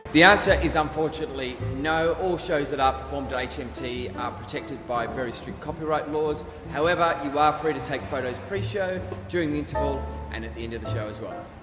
The answer is unfortunately no. All shows that are performed at HMT are protected by very strict copyright laws. However, you are free to take photos pre-show, during the interval, and at the end of the show as well.